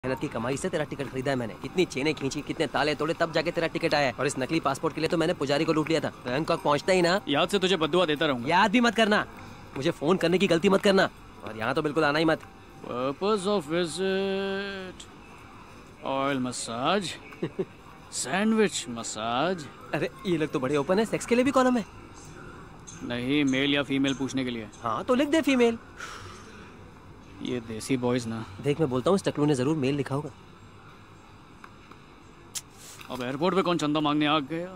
मेहनत की कमाई से तेरा टिकट खरीदा है मैंने। कितनी चेनें खींची, कितने ताले तोड़े, तब जाके तेरा टिकट आया है। और इस नकली पासपोर्ट के लिए तो मैंने पुजारी को लूट लिया था। बैंकॉक पहुंचता ही ना याद से तुझे बद्दुआ देता रहूंगा। याद भी मत करना, मुझे फोन करने की गलती मत करना, और यहाँ तो बिल्कुल आना ही मत। Purpose of visit oil massage, sandwich massage. अरे ये लोग तो बड़े ओपन है, सेक्स के लिए भी कॉलम है। नहीं, मेल या फीमेल पूछने के लिए। हाँ तो लिख दे फीमेल। ये देसी बॉयज ना। देख मैं बोलता हूँ इस टकलू ने जरूर मेल लिखा होगा। अब एयरपोर्ट पे कौन चंदा मांगने आ गया।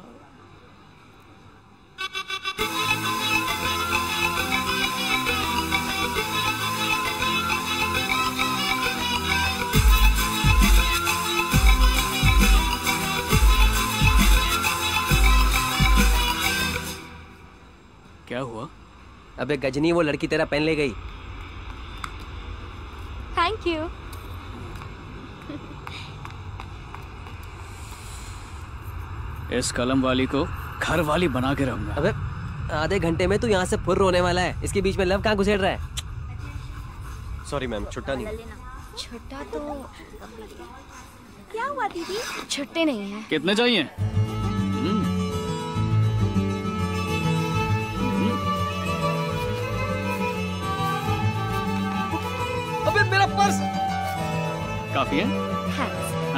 क्या हुआ? अबे गजनी, वो लड़की तेरा पेन ले गई। Thank you. इस कलम वाली को घर वाली बना के रहूंगा। अबे आधे घंटे में तू यहाँ से फुर्र होने वाला है, इसके बीच में लव कहाँ घुसेड़ रहा है। सॉरी मैम, छुट्टा नहीं। छुट्टा तो क्या हुआ दीदी? छुट्टे नहीं है। कितने चाहिए? अबे मेरा पर्स। काफी है? हाँ।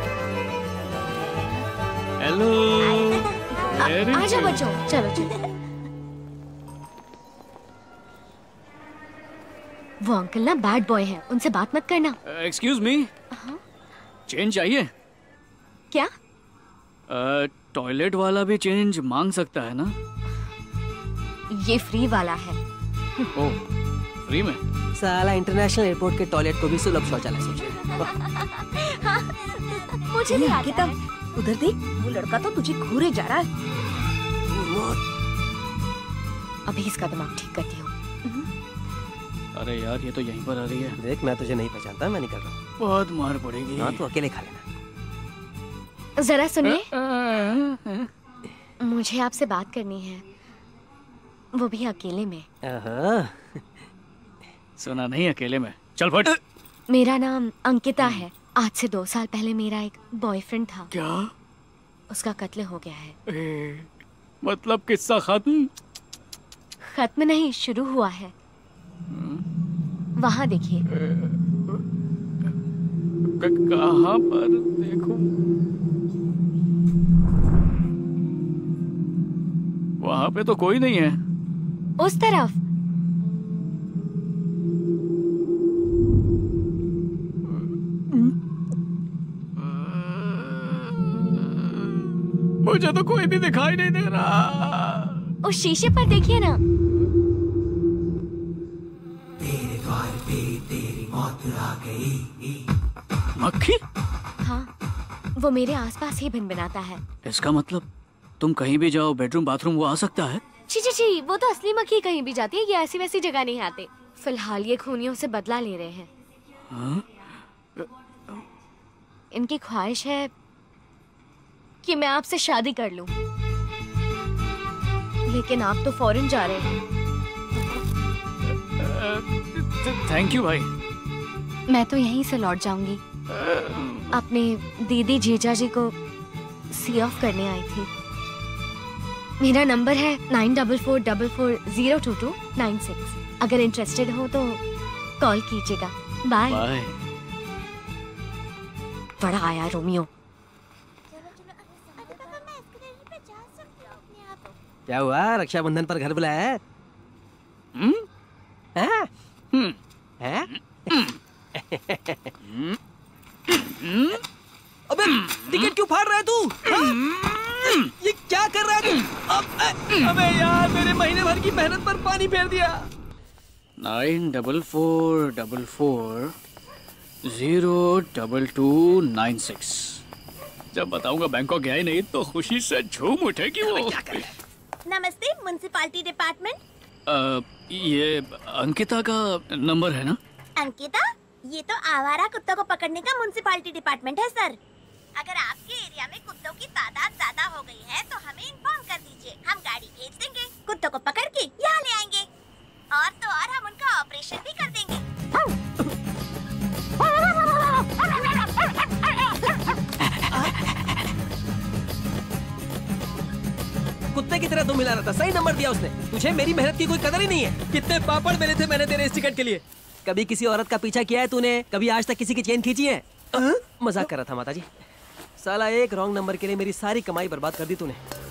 हेलो। आजा बच्चों, चलो चलो। वो अंकल ना बैड बॉय हैं, उनसे बात मत करना। एक्सक्यूज मी, चेंज चाहिए क्या? टॉयलेट वाला भी चेंज मांग सकता है ना? ये फ्री वाला है। ओह, फ्री में? साला इंटरनेशनल एयरपोर्ट के टॉयलेट को भी सुलभ शौचालय सोचे। मुझे नहीं आता है। उधर देख, वो लड़का तो तुझे घूरे जा रहा है। अभी इसका दिमाग ठीक करती हूँ। अरे यार, ये तो यहीं पर आ रही है। देख मैं तुझे नहीं पहचानता, मैं निकल रहा हूँ। बहुत मार पड़ेगी। हाँ तो अकेले खा लेना। जरा सुनिए, मुझे आपसे बात करनी है, वो भी अकेले में। सुना नहीं, अकेले में। चल फट। मेरा नाम अंकिता है। आज से 2 साल पहले मेरा एक बॉयफ्रेंड था। क्या? उसका कत्ल हो गया है। मतलब किस्सा खत्म? खत्म नहीं, शुरू हुआ है। वहाँ देखिए। कहाँ पर देखूं? वहाँ पे तो कोई नहीं है। उस तरफ। मुझे तो कोई भी दिखाई नहीं दे रहा। उस शीशे पर देखिए ना। तेरे द्वार पे तेरी मौत आ गई। मक्खी? हाँ, वो मेरे आसपास ही भिनभिनाता है। इसका मतलब तुम कहीं भी जाओ, बेडरूम बाथरूम, वो आ सकता है? छी, वो तो असली मक्खी कहीं भी जाती है, ये ऐसी वैसी जगह नहीं आते। फिलहाल ये खूनियों से बदला ले रहे हैं। हाँ? इनकी ख्वाहिश है कि मैं आपसे शादी कर लूं, लेकिन आप तो फौरन जा रहे हैं। थैंक यू भाई। मैं तो यहीं से लौट जाऊंगी। अपने दीदी जीजा जी को सी ऑफ करने आई थी। मेरा नंबर है 9444022996। अगर इंटरेस्टेड हो तो कॉल कीजिएगा। बाय। बाय। बड़ा आया रोमियो। क्या हुआ, रक्षाबंधन पर घर बुलाया है? अबे टिकट क्यों फाड़ रहा है तू? ये क्या कर रहा है तू? अबे यार, मेरे महीने भर की मेहनत पर पानी फेर दिया। 9444022296। जब बताऊंगा बैंकॉक गया ही नहीं तो खुशी से झूम उठेगी वो। नमस्ते, म्युनिसिपैलिटी डिपार्टमेंट। ये अंकिता का नंबर है ना? अंकिता, ये तो आवारा कुत्तों को पकड़ने का म्युनिसिपैलिटी डिपार्टमेंट है सर। अगर आपके एरिया में कुत्तों की तादाद ज्यादा हो गई है तो हमें इन्फॉर्म कर दीजिए, हम गाड़ी भेज देंगे, कुत्तों को पकड़ के यहाँ ले आएंगे, और तो और हम उनका ऑपरेशन भी कर देंगे। कुत्ते की तरह तुम मिला रहा था, सही नंबर दिया उसने। तुझे मेरी मेहनत की कोई कदर ही नहीं है। कितने पापड़ मेरे थे मैंने तेरे इस टिकट के लिए। कभी किसी औरत का पीछा किया है तूने? कभी आज तक किसी की चेन खींची है? मजाक कर रहा था माताजी। साला एक रॉन्ग नंबर के लिए मेरी सारी कमाई बर्बाद कर दी तूने।